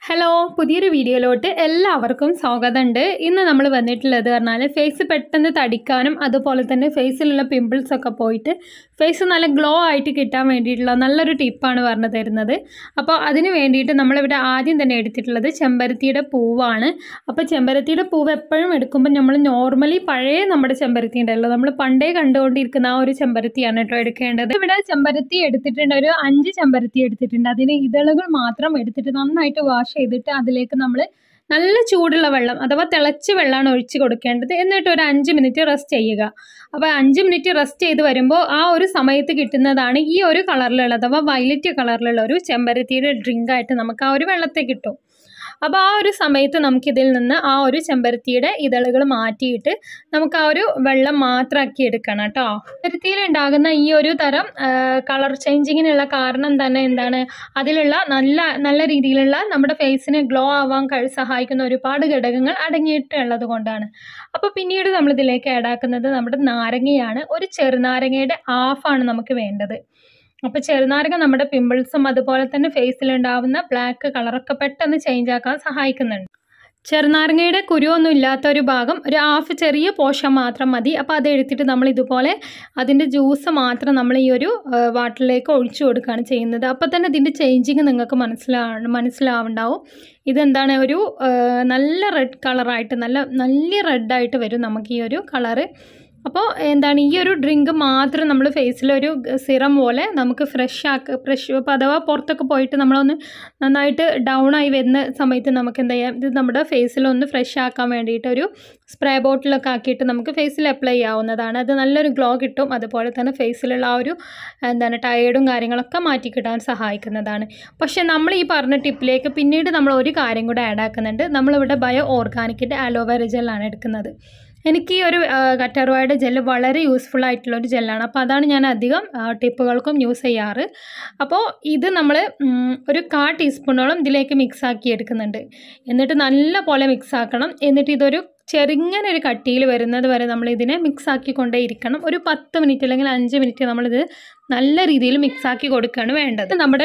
Hello പുതിയൊരു വീഡിയോയിലോട്ട് എല്ലാവർക്കും സ്വാഗതമുണ്ട്. ഇന്ന് നമ്മൾ വന്നിട്ടുള്ളത് പറഞ്ഞാൽ ഫേസ് പെട്ടെന്ന് തടിക്കാനും അതുപോലെ തന്നെ ഫേസിലുള്ള പിമ്പിൾസ് ഒക്കെ പോയിട്ട് ഫേസ് നല്ല ഗ്ലോ ആയിട്ട് കിട്ടാൻ വേണ്ടിയിട്ടുള്ള നല്ലൊരു ടിപ്പാണ് പറഞ്ഞു തരുന്നത്. അപ്പോൾ അതിന് വേണ്ടിയിട്ട് നമ്മളിവിടെ ആദ്യം തന്നെ എടുത്തിട്ടുള്ളത് ചെമ്പരത്തിയുടെ പൂവാണ്. അപ്പോൾ ചെമ്പരത്തിയുടെ പൂവ് എപ്പോഴും എടുക്കുമ്പോൾ നമ്മൾ നോർമലി പഴയ നമ്മുടെ ചെമ്പരത്തി ഉണ്ടല്ലോ, നമ്മൾ പണ്ടേ കണ്ടുകൊണ്ടിരിക്കുന്ന ആ ഒരു ചെമ്പരത്തിയാണ് കേട്ടോ എടുക്കേണ്ടത്. ഇവിടെ ചെമ്പരത്തി എടുത്തിട്ടുണ്ട്, ഒരു 5 ചെമ്പരത്തി എടുത്തിട്ടുണ്ട്. അതിന് ഇതളുകൾ മാത്രം എടുത്തിട്ട് നന്നായിട്ട് വാഷ് ചെയ്തിട്ട് അതിലേക്ക് നമ്മൾ നല്ല ചൂടുള്ള വെള്ളം അഥവാ തിളച്ച വെള്ളമാണ് ഒഴിച്ച് കൊടുക്കേണ്ടത്. എന്നിട്ട് ഒരു 5 മിനിറ്റ് റെസ്റ്റ് ചെയ്യുക. അപ്പോൾ 5 മിനിറ്റ് റെസ്റ്റ് ചെയ്ത് വരുമ്പോൾ ആ ഒരു സമയത്ത് കിട്ടുന്നതാണ് ഈ ഒരു കളറിലുള്ള അഥവാ വയലറ്റ് കളറിലുള്ള ഒരു ചെമ്പരത്തിയുടെ ഡ്രിങ്ക് ആയിട്ട് നമുക്ക് ആ ഒരു വെള്ളത്തെ കിട്ടും. അപ്പോൾ ആ ഒരു സമയത്ത് നമുക്കിതിൽ നിന്ന് ആ ഒരു ചെമ്പരത്തിയുടെ ഇതളുകൾ മാറ്റിയിട്ട് നമുക്ക് ആ ഒരു വെള്ളം മാത്രമാക്കി എടുക്കണം കേട്ടോ. ചെമ്പരത്തിയിൽ ഉണ്ടാകുന്ന ഈ ഒരു തരം കളർ ചേഞ്ചിങ്ങിനുള്ള കാരണം തന്നെ എന്താണ്, അതിലുള്ള നല്ല രീതിയിലുള്ള നമ്മുടെ ഫേസിന് ഗ്ലോ ആവാൻ സഹായിക്കുന്ന ഒരുപാട് ഘടകങ്ങൾ അടങ്ങിയിട്ടുള്ളത് കൊണ്ടാണ്. അപ്പോൾ പിന്നീട് നമ്മളിതിലേക്ക് ആഡാക്കുന്നത് നമ്മുടെ നാരങ്ങയാണ്. ഒരു ചെറുനാരങ്ങയുടെ ഹാഫാണ് നമുക്ക് വേണ്ടത്. അപ്പോൾ ചെറുനാരങ്ങ നമ്മുടെ പിമ്പിൾസും അതുപോലെ തന്നെ ഫേസിലുണ്ടാവുന്ന ബ്ലാക്ക് കളറൊക്കെ പെട്ടെന്ന് ചേഞ്ച് ആക്കാൻ സഹായിക്കുന്നുണ്ട്. ചെറുനാരങ്ങയുടെ കുരുവൊന്നും ഇല്ലാത്ത ഒരു ഭാഗം ഒരു ഹാഫ് ചെറിയ പോർഷൻ മാത്രം മതി. അപ്പോൾ അത് എടുത്തിട്ട് നമ്മൾ ഇതുപോലെ അതിൻ്റെ ജ്യൂസ് മാത്രം നമ്മൾ ഈ ഒരു വാട്ടറിലേക്ക് ഒഴിച്ചു കൊടുക്കുകയാണ് ചെയ്യുന്നത്. അപ്പോൾ തന്നെ ഇതിൻ്റെ ചേഞ്ചിങ് നിങ്ങൾക്ക് മനസ്സിലാവുണ്ടാവും. ഇതെന്താണ്, ഒരു നല്ല റെഡ് കളറായിട്ട് നല്ല റെഡായിട്ട് വരും നമുക്ക് ഈ ഒരു കളറ്. അപ്പോൾ എന്താണ്, ഈ ഒരു ഡ്രിങ്ക് മാത്രം നമ്മൾ ഫേസിലൊരു സിറം പോലെ നമുക്ക് ഫ്രഷ് ഇപ്പോൾ അഥവാ പുറത്തൊക്കെ പോയിട്ട് നമ്മളൊന്ന് നന്നായിട്ട് ഡൗൺ ആയി വരുന്ന സമയത്ത് നമുക്ക് എന്താ ചെയ്യാം, ഇത് നമ്മുടെ ഫേസിലൊന്ന് ഫ്രഷ് ആക്കാൻ വേണ്ടിയിട്ട് ഒരു സ്പ്രേ ബോട്ടിലൊക്കെ ആക്കിയിട്ട് നമുക്ക് ഫേസിൽ അപ്ലൈ ചെയ്യാവുന്നതാണ്. അത് നല്ലൊരു ഗ്ലോ കിട്ടും. അതുപോലെ തന്നെ ഫേസിലുള്ള ആ ഒരു ടയേർഡും കാര്യങ്ങളൊക്കെ മാറ്റി കിട്ടാൻ സഹായിക്കുന്നതാണ്. പക്ഷേ നമ്മൾ ഈ പറഞ്ഞ ടിപ്പിലേക്ക് പിന്നീട് നമ്മൾ ഒരു കാര്യം കൂടെ ആഡ് ആക്കുന്നുണ്ട്. നമ്മളിവിടെ ബയോ ഓർഗാനിക്കിൻ്റെ അലോവേര ജെല്ലാണ് എടുക്കുന്നത്. എനിക്ക് ഈ ഒരു കറ്റാർവാഴയുടെ ജെല്ല് വളരെ യൂസ്ഫുൾ ആയിട്ടുള്ളൊരു ജെല്ലാണ്. അപ്പോൾ അതാണ് ഞാൻ അധികം ടിപ്പുകൾക്കും യൂസ് ചെയ്യാറ്. അപ്പോൾ ഇത് നമ്മൾ ഒരു 1/4 ടീസ്പൂണോളം ഇതിലേക്ക് മിക്സ് ആക്കി എടുക്കുന്നുണ്ട്. എന്നിട്ട് നല്ല പോലെ മിക്സ് ആക്കണം. എന്നിട്ട് ഇതൊരു ചെറുങ്ങനെ ഒരു കട്ടിയിൽ വരുന്നത് വരെ നമ്മൾ ഇതിനെ മിക്സ് ആക്കിക്കൊണ്ടേ ഇരിക്കണം. ഒരു 10 മിനിറ്റ് അല്ലെങ്കിൽ 5 മിനിറ്റ് നമ്മളിത് നല്ല രീതിയിൽ മിക്സ് ആക്കി കൊടുക്കുകയാണ് വേണ്ടത്. നമ്മുടെ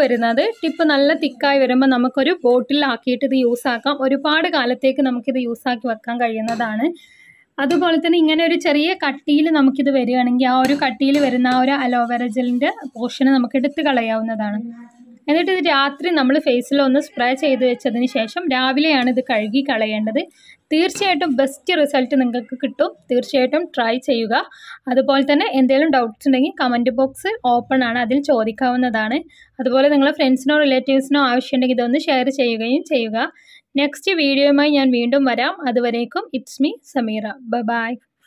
ടിപ്പ് നല്ല തിക്കായി വരുമ്പോൾ നമുക്കൊരു ബോട്ടിലാക്കിയിട്ട് ഇത് യൂസ് ആക്കാം. ഒരുപാട് കാലത്തേക്ക് നമുക്കിത് യൂസ് ആക്കി വെക്കാൻ കഴിയുന്നതാണ്. അതുപോലെ തന്നെ ഇങ്ങനെ ഒരു ചെറിയ കട്ടിയിൽ നമുക്കിത് വരികയാണെങ്കിൽ ആ ഒരു കട്ടിയിൽ വരുന്ന ആ ഒരു അലോവേര ജെല്ലിൻ്റെ പോർഷന് നമുക്ക് എടുത്ത് കളയാവുന്നതാണ്. എന്നിട്ട് ഇത് രാത്രി നമ്മൾ ഫേസിലൊന്ന് സ്പ്രേ ചെയ്ത് വെച്ചതിന് ശേഷം രാവിലെയാണ് ഇത് കഴുകി കളയേണ്ടത്. തീർച്ചയായിട്ടും ബെസ്റ്റ് റിസൾട്ട് നിങ്ങൾക്ക് കിട്ടും. തീർച്ചയായിട്ടും ട്രൈ ചെയ്യുക. അതുപോലെ തന്നെ എന്തെങ്കിലും ഡൗട്ട്സ് ഉണ്ടെങ്കിൽ കമൻറ്റ് ബോക്സ് ഓപ്പൺ ആണ്, അതിൽ ചോദിക്കാവുന്നതാണ്. അതുപോലെ നിങ്ങളുടെ ഫ്രണ്ട്സിനോ റിലേറ്റീവ്സിനോ ആവശ്യമുണ്ടെങ്കിൽ ഇതൊന്ന് ഷെയർ ചെയ്യുകയും ചെയ്യുക. നെക്സ്റ്റ് വീഡിയോയുമായി ഞാൻ വീണ്ടും വരാം. അതുവരേക്കും ഇറ്റ്സ് മീ സമീറ. ബൈ.